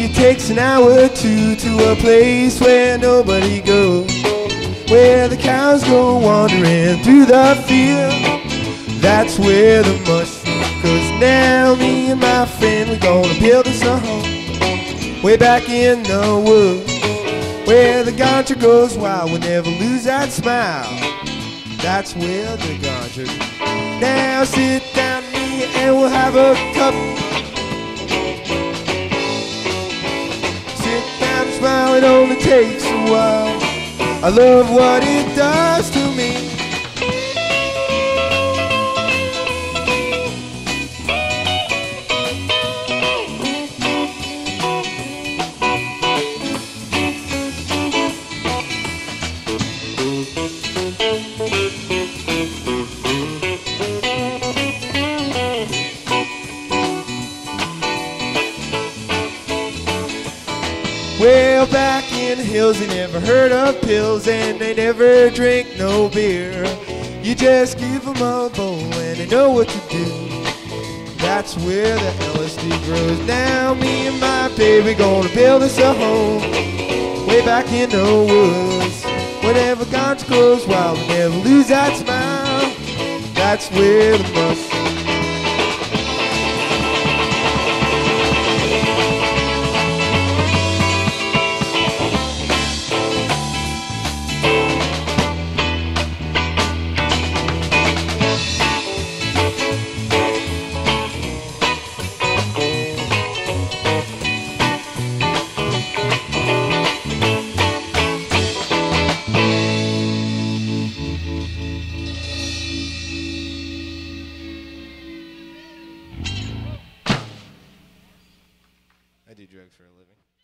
it takes an hour or two to a place where nobody goes, where the cows go wandering through the field. That's where the mushroom goes. Now me and my friend, we're gonna build us a home way back in the woods, where the ganja goes wild. We'll never lose that smile. That's where the ganja goes. Now sit down me and we'll have a cup. Sit down and smile, it only takes a while. I love what it does to me. Well, back in the hills, they never heard of pills, and they never drink no beer. You just give them a bowl and they know what to do. That's where the LSD grows. Now me and my baby gonna build us a home way back in the woods, whenever ganja goes wild, we never lose that smile. That's where the mushroom. I do drugs for a living.